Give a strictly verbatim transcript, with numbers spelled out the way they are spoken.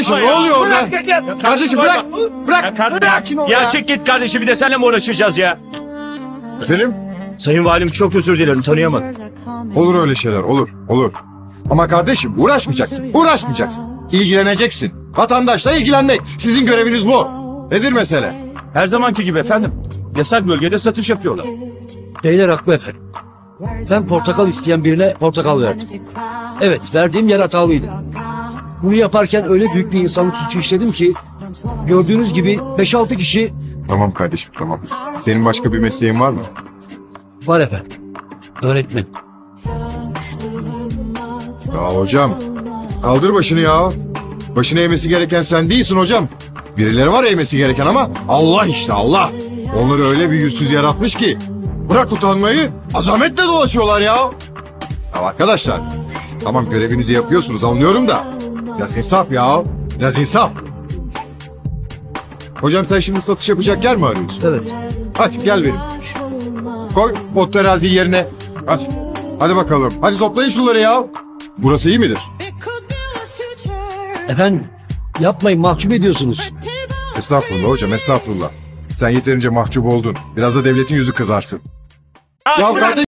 kardeşim ne oluyor orada? Kardeşim bırak. Bırak. Ya, kardeşim, ya çek git kardeşim, bir de seninle mi uğraşacağız ya? Efendim? Sayın Valim çok özür dilerim, tanıyamadım. Olur öyle şeyler, olur, olur. Ama kardeşim uğraşmayacaksın, uğraşmayacaksın. İlgileneceksin. Vatandaşla ilgilenmek. Sizin göreviniz bu. Nedir mesele? Her zamanki gibi efendim. Yasak bölgede satış yapıyorlar. Beyler haklı efendim. Ben portakal isteyen birine portakal verdim. Evet, verdiğim yer hatalıydı. Bunu yaparken öyle büyük bir insanlık suçu işledim ki gördüğünüz gibi beş altı kişi Tamam kardeşim, tamam. Senin başka bir mesleğin var mı? var efendim. Öğretmen. Ya hocam, kaldır başını ya. Başını eğmesi gereken sen değilsin hocam. Birileri var eğmesi gereken ama Allah işte Allah. Onları öyle bir yüzsüz yaratmış ki. Bırak utanmayı, azametle dolaşıyorlar ya. Ya arkadaşlar, tamam görevinizi yapıyorsunuz anlıyorum da. Biraz insaf ya, biraz insaf. Hocam sen şimdi satış yapacak yer mi arıyorsun? Evet. Hadi gel benim. Koy o teraziyi yerine. Hadi. Hadi bakalım. Hadi toplayın şunları ya. Burası iyi midir? Efendim yapmayın, mahcup ediyorsunuz. Estağfurullah hocam, estağfurullah. Sen yeterince mahcup oldun. Biraz da devletin yüzü kızarsın. Ya kardeşim.